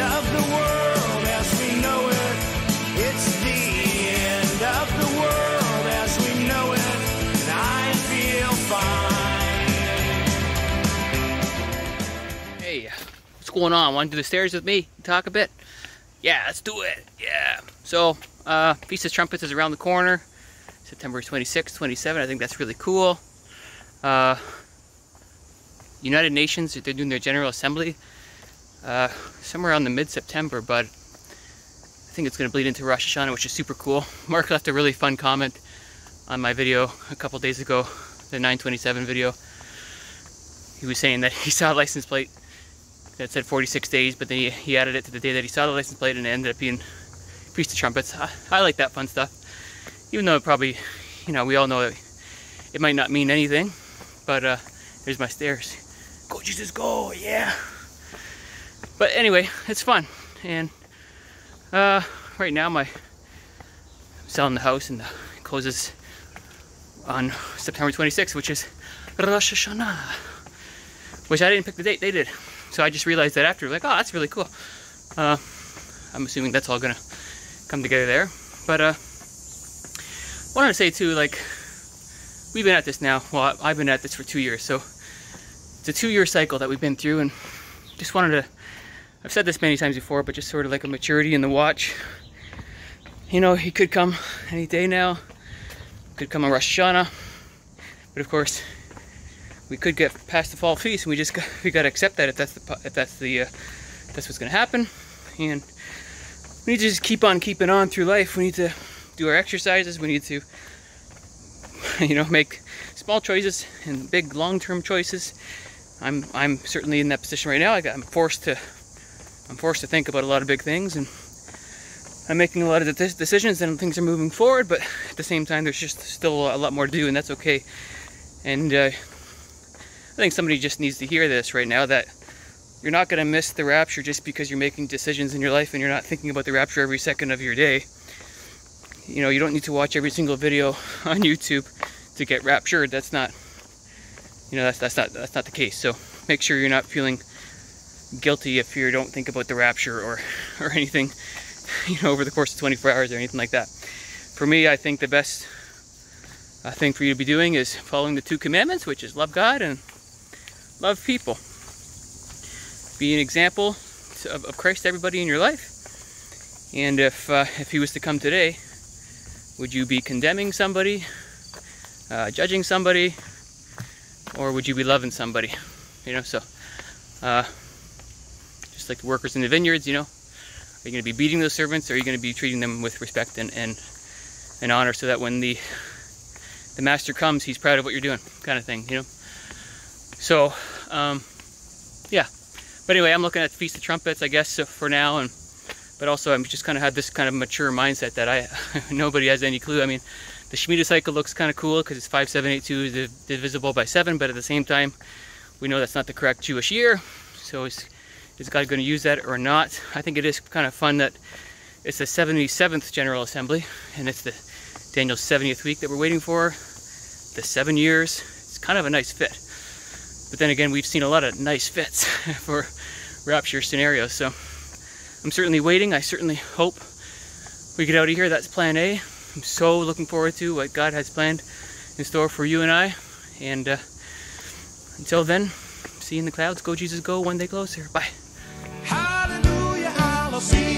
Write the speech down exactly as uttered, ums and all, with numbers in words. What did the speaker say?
of the world as we know it. It's the end of the world as we know it. And I feel fine. Hey, what's going on? Want to do the stairs with me? Talk a bit? Yeah, let's do it. Yeah. So, uh, Feast of Trumpets is around the corner. September twenty-sixth, twenty-seventh. I think that's really cool. Uh, United Nations, they're doing their General Assembly uh, somewhere around the mid-September, but I think it's going to bleed into Rosh Hashanah, which is super cool. Mark left a really fun comment on my video a couple days ago, the nine twenty-seven video. He was saying that he saw a license plate that said forty-six days, but then he, he added it to the day that he saw the license plate, and it ended up being Feast of Trumpets. I, I like that fun stuff, even though it probably, you know, we all know that it might not mean anything, but uh, there's my stairs. Go Jesus, go, yeah. But anyway, it's fun, and uh, right now my I'm selling the house, and the, it closes on September twenty-sixth, which is Rosh Hashanah, which I didn't pick the date, they did. So I just realized that after, like, oh, that's really cool. Uh, I'm assuming that's all gonna come together there. But uh, wanted to say too, like, we've been at this now. Well, I've been at this for two years, so it's a two-year cycle that we've been through, and just wanted to. I've said this many times before, but just sort of like a maturity in the watch. You know, he could come any day now. Could come on Rosh Hashanah, but of course, we could get past the fall feast, and we just got, we got to accept that if that's the if that's the uh, that's what's going to happen, and we need to just keep on keeping on through life. We need to do our exercises. We need to, you know, make small choices and big long-term choices. I'm I'm certainly in that position right now. I got, I'm forced to I'm forced to think about a lot of big things, and I'm making a lot of de decisions, and things are moving forward. But at the same time, there's just still a lot more to do, and that's okay. And uh, I think somebody just needs to hear this right now, that you're not going to miss the rapture just because you're making decisions in your life and you're not thinking about the rapture every second of your day. You know, you don't need to watch every single video on YouTube to get raptured. That's not, you know, that's that's not that's not the case. So make sure you're not feeling guilty if you don't think about the rapture or or anything, you know, over the course of twenty-four hours or anything like that. For me, I think the best uh, thing for you to be doing is following the two commandments, which is love God and love people. Be an example of, of Christ to everybody in your life. And if uh, if he was to come today, would you be condemning somebody, uh, judging somebody, or would you be loving somebody? You know, so uh, just like the workers in the vineyards, you know, are you going to be beating those servants, or are you going to be treating them with respect and and, and honor, so that when the the master comes, he's proud of what you're doing, kind of thing, you know? So, um, yeah. But anyway, I'm looking at the Feast of Trumpets, I guess, for now, and but also I'm just kind of had this kind of mature mindset that I nobody has any clue. I mean, the Shemitah cycle looks kind of cool because it's five seven eight two is divisible by seven, but at the same time, we know that's not the correct Jewish year. So is, is God going to use that or not? I think it is kind of fun that it's the seventy-seventh General Assembly, and it's the Daniel's seventieth week that we're waiting for. The seven years. It's kind of a nice fit. But then again, we've seen a lot of nice fits for rapture scenarios. So I'm certainly waiting. I certainly hope we get out of here. That's plan A. I'm so looking forward to what God has planned in store for you and I. And uh, until then, see you in the clouds. Go Jesus, go. One day closer. Bye. Hallelujah, I'll see